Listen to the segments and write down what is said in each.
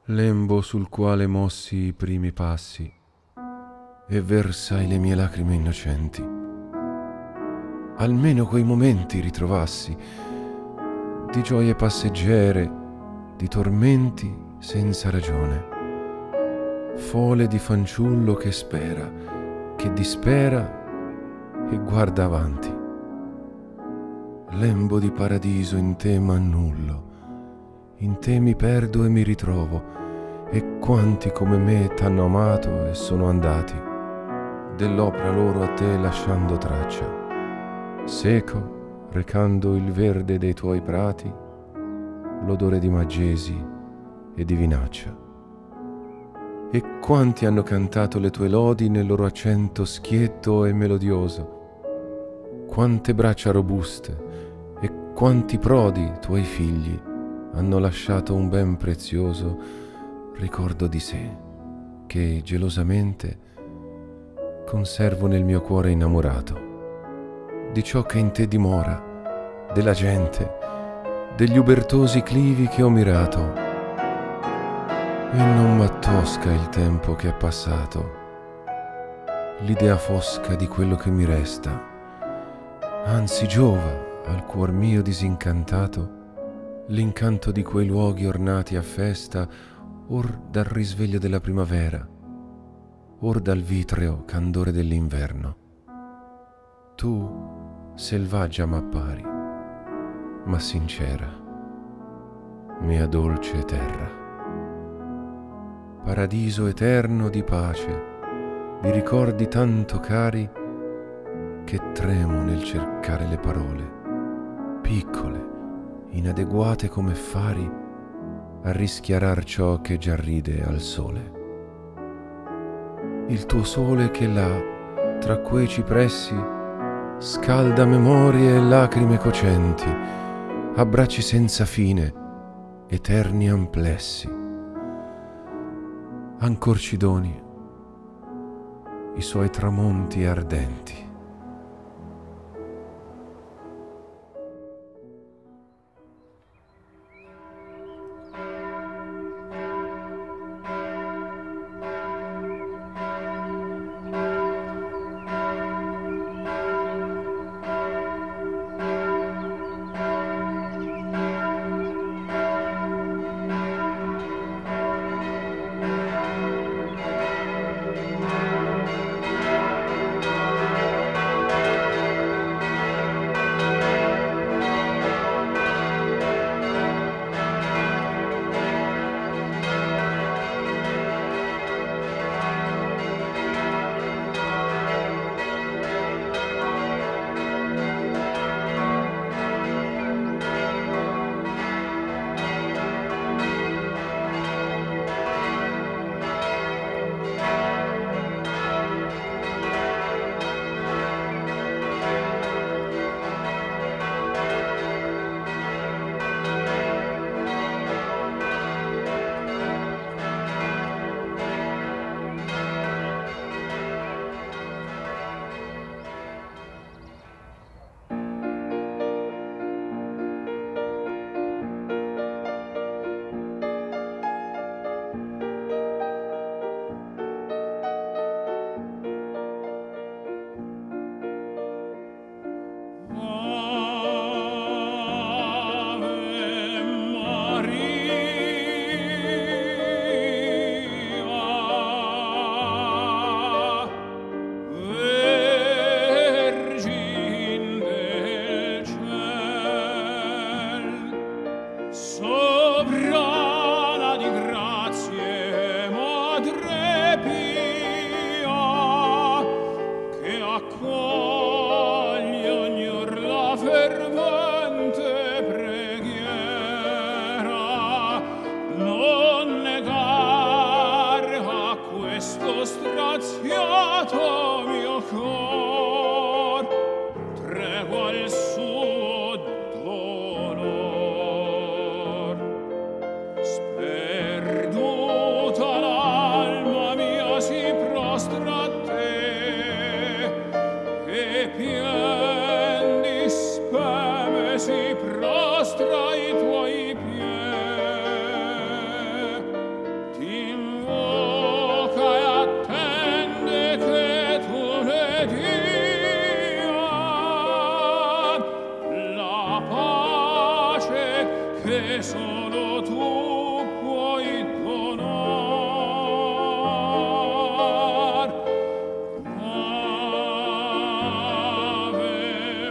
lembo sul quale mossi i primi passi e versai le mie lacrime innocenti. Almeno quei momenti ritrovassi di gioie passeggere, di tormenti senza ragione, fole di fanciullo che spera, che dispera e guarda avanti. Lembo di paradiso in te m'annullo, in te mi perdo e mi ritrovo, e quanti come me t'hanno amato e sono andati, dell'opera loro a te lasciando traccia, seco, recando il verde dei tuoi prati, l'odore di maggesi e di vinaccia. E quanti hanno cantato le tue lodi nel loro accento schietto e melodioso, quante braccia robuste e quanti prodi tuoi figli hanno lasciato un ben prezioso ricordo di sé, che gelosamente conservo nel mio cuore innamorato, di ciò che in te dimora, della gente, degli ubertosi clivi che ho mirato. E non m'attosca il tempo che è passato, l'idea fosca di quello che mi resta, anzi giova al cuor mio disincantato l'incanto di quei luoghi ornati a festa, or dal risveglio della primavera, or dal vitreo candore dell'inverno. Tu selvaggia m'appari, ma sincera, mia dolce terra. Paradiso eterno di pace, di ricordi tanto cari che tremo nel cercare le parole, piccole, inadeguate come fari a rischiarar ciò che già ride al sole. Il tuo sole che là, tra quei cipressi, scalda memorie e lacrime cocenti, abbracci senza fine, eterni amplessi. Ancor ci doni i suoi tramonti ardenti. Si prostra ai tuoi piedi. che solo tu puoi donar. Ave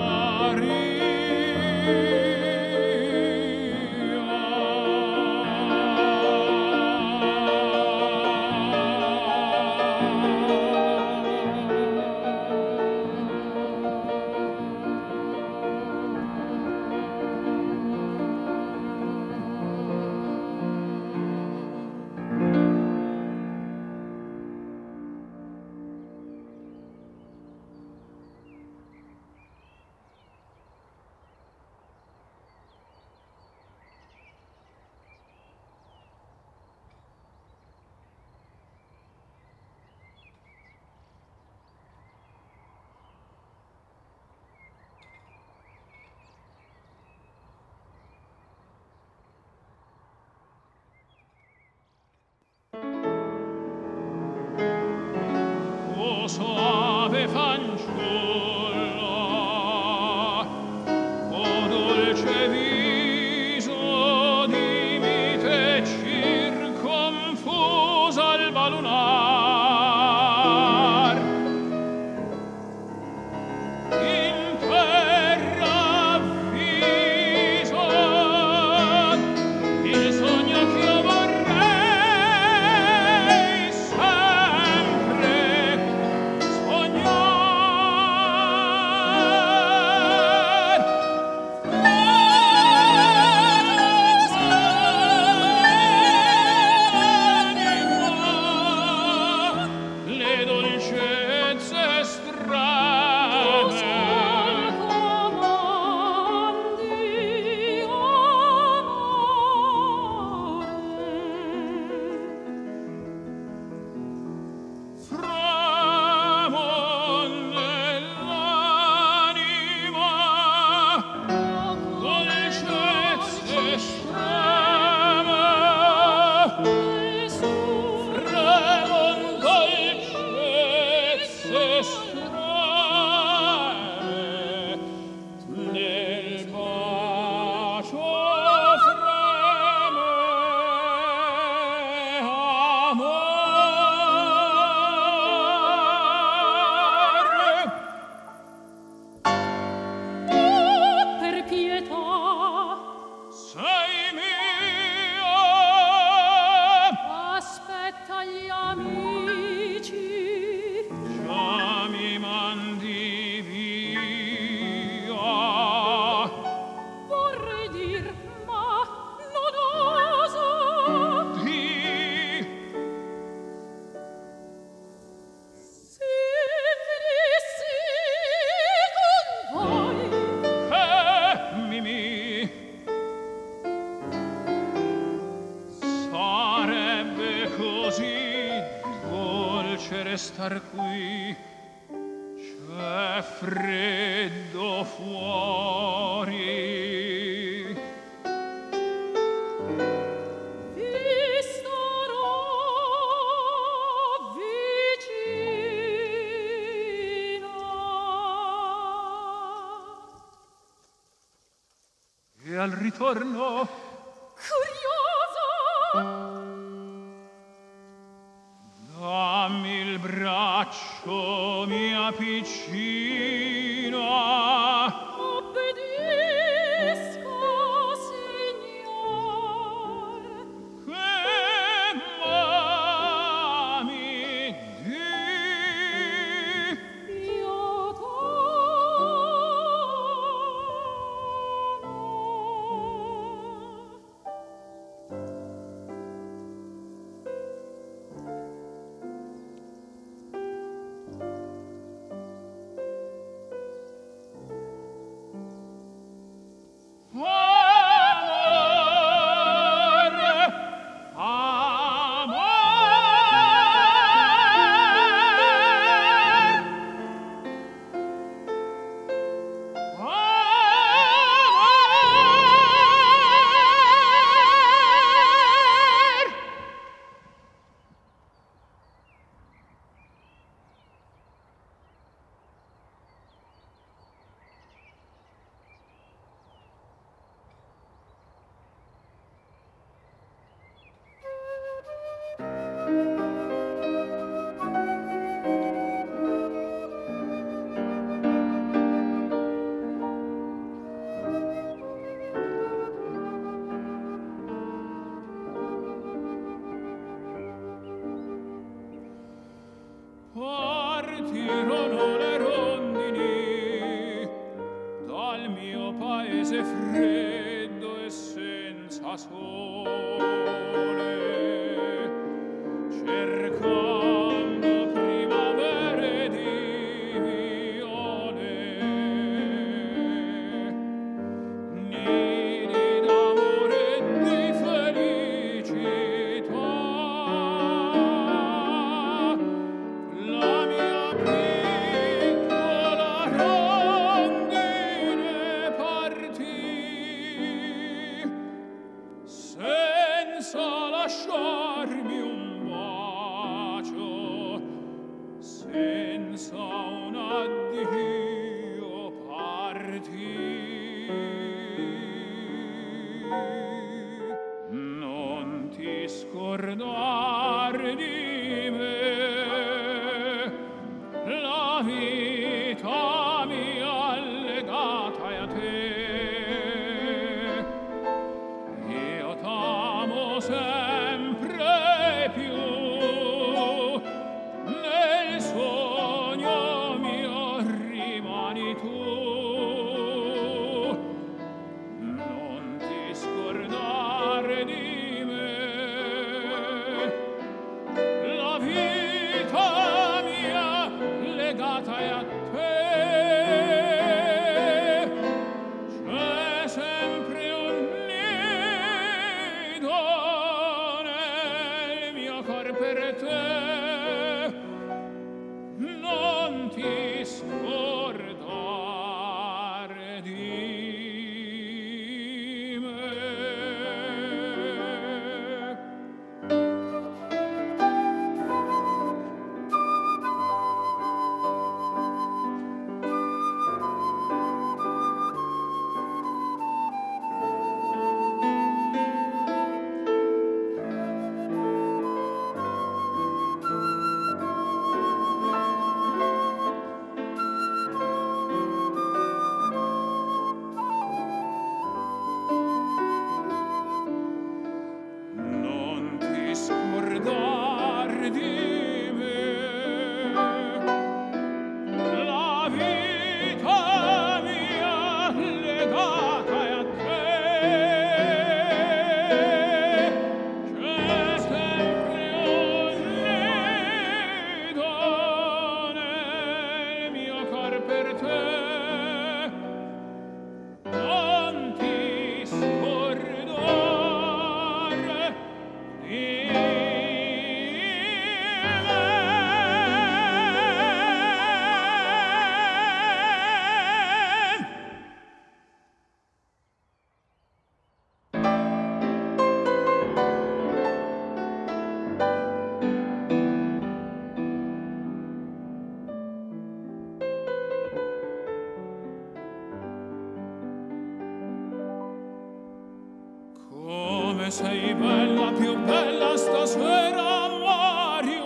O soave fanciulla, o dolce viso di mite circonfusa alba lunar, in terra avviso il sogno che io vorrei sempre le dolcezze strane framo nell'anima, dolcezze strane dolcezze strane nel bacio freme amore. Per pietà Sei mio, aspetta gli amici, già mi mandi via. vorrei dir, ma non oso. Di Sì, venissi con voi, Mimì, sarebbe così dolce restar qui, c'è freddo fuori. vi starò vicina. E al ritorno Curiosa, dammi il braccio mia piccina, obbedisco, signor. che m'ami di. Io t'amo. da sole, cercando primavere di viole, nidi d'amore e di felicità. La mia piccola rondine partì senza lasciarmi un bacio, senza un addio partì. Non ti scordar di me, la vita mia legata è a te. Io t'amo sempre più, nel sogno mio rimani tu. Non ti scordare di me, la vita mia legata è a te. C'è sempre un nido nel mio cor per te. Non ti scordare di me. Non ti scordar di me, la vita mia legata è a te. C'è sempre un nido nel mio cor per te. Non ti scordare di come sei bella, più bella stasera, Mario.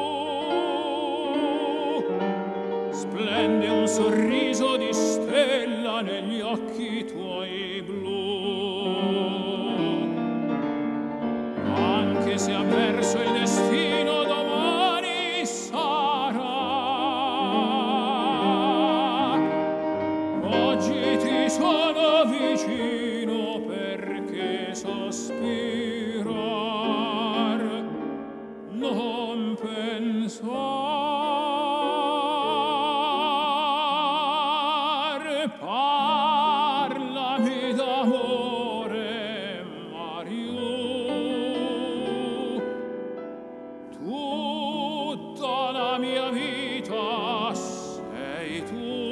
Splende un sorriso di stella negli occhi tuoi blu. Anche se avverso il destino domani sarà, oggi ti sono vicino perché sospirar, non pensar. Parlami d'amore, Mario. Tutta la mia vita sei tu.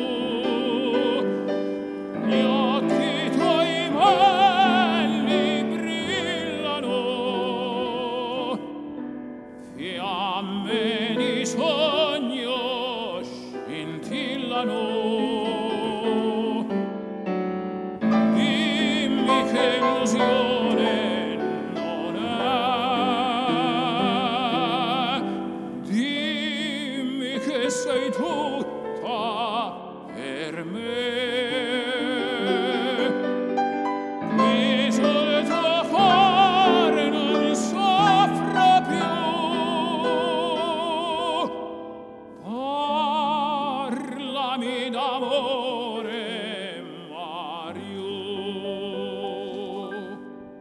Gli occhi tuoi belli brillano, fiamme di sogno scintillano. Dimmi che illusione non è, dimmi che sei tutta per me. Qui sul tuo cuore non soffro più. Parlami d'amore, Mario.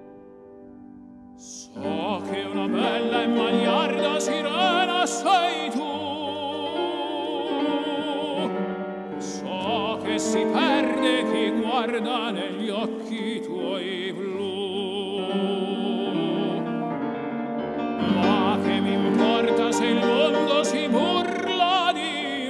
e si perde chi guarda negli occhi tuoi blu. Ma che mi importa se il mondo si burla di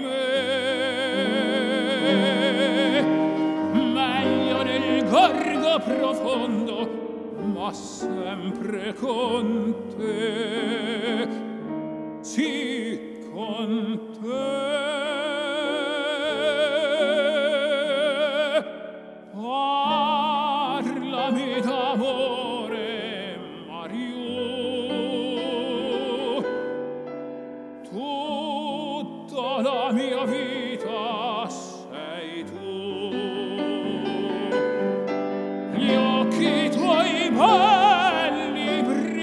me? Meglio nel gorgo profondo, ma sempre con te, sì, con te. Parlami d'amore, Mario, tutta la mia vita sei tu. Gli occhi tuoi belli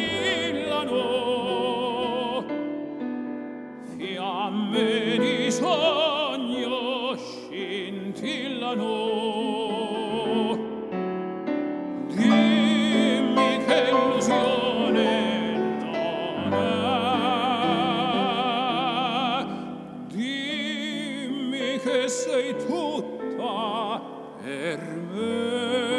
brillano, fiamme di sogno scintillano. Dimmi che illusione non è, dimmi che sei tutta per me.